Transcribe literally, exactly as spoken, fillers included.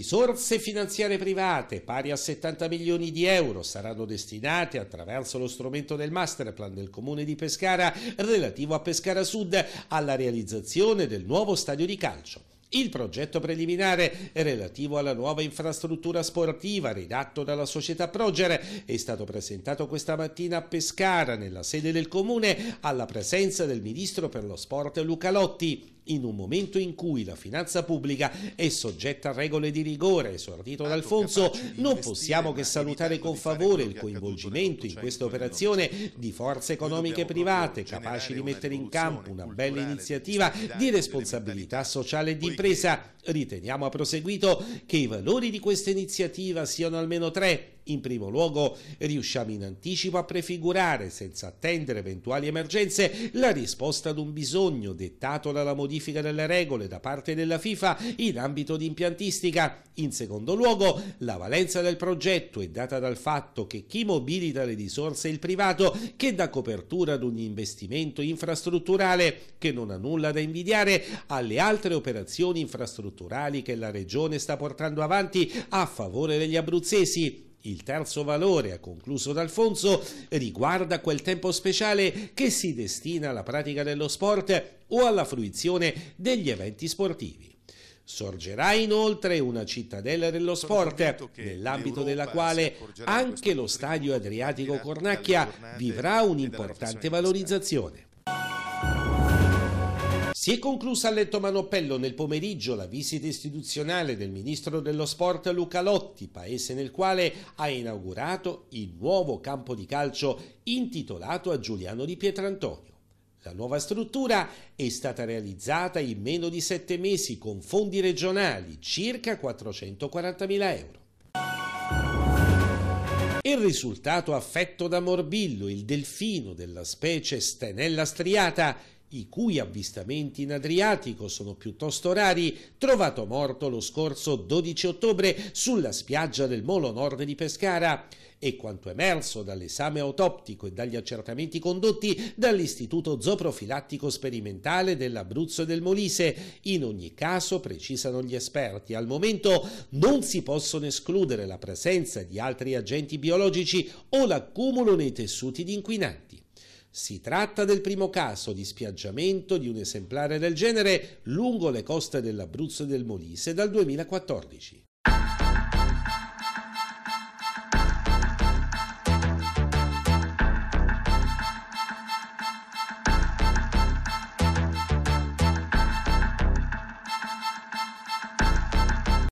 Risorse finanziarie private pari a settanta milioni di euro saranno destinate attraverso lo strumento del Masterplan del Comune di Pescara relativo a Pescara Sud alla realizzazione del nuovo stadio di calcio. Il progetto preliminare relativo alla nuova infrastruttura sportiva redatto dalla società Proger è stato presentato questa mattina a Pescara nella sede del Comune alla presenza del Ministro per lo Sport Luca Lotti, in un momento in cui la finanza pubblica è soggetta a regole di rigore esordito da Alfonso. Non possiamo che salutare con favore il coinvolgimento in questa operazione di forze economiche private capaci di mettere in campo una bella iniziativa di responsabilità sociale e di impresa. Riteniamo, ha proseguito, che i valori di questa iniziativa siano almeno tre. In primo luogo, riusciamo in anticipo a prefigurare, senza attendere eventuali emergenze, la risposta ad un bisogno dettato dalla modifica delle regole da parte della FIFA in ambito di impiantistica. In secondo luogo, la valenza del progetto è data dal fatto che chi mobilita le risorse è il privato, che dà copertura ad un investimento infrastrutturale che non ha nulla da invidiare alle altre operazioni infrastrutturali che la Regione sta portando avanti a favore degli abruzzesi. Il terzo valore, ha concluso D'Alfonso, riguarda quel tempo speciale che si destina alla pratica dello sport o alla fruizione degli eventi sportivi. Sorgerà inoltre una cittadella dello sport, nell'ambito della quale anche lo stadio Adriatico Cornacchia vivrà un'importante valorizzazione. Si è conclusa a Letto Manoppello nel pomeriggio la visita istituzionale del Ministro dello Sport Luca Lotti, paese nel quale ha inaugurato il nuovo campo di calcio intitolato a Giuliano Di Pietrantonio. La nuova struttura è stata realizzata in meno di sette mesi con fondi regionali, circa quattrocentoquarantamila euro. Il risultato affetto da morbillo, il delfino della specie Stenella striata, i cui avvistamenti in Adriatico sono piuttosto rari, trovato morto lo scorso dodici ottobre sulla spiaggia del Molo Nord di Pescara, e quanto emerso dall'esame autoptico e dagli accertamenti condotti dall'Istituto Zooprofilattico Sperimentale dell'Abruzzo e del Molise. In ogni caso, precisano gli esperti, al momento non si possono escludere la presenza di altri agenti biologici o l'accumulo nei tessuti di inquinanti. Si tratta del primo caso di spiaggiamento di un esemplare del genere lungo le coste dell'Abruzzo e del Molise dal duemilaquattordici.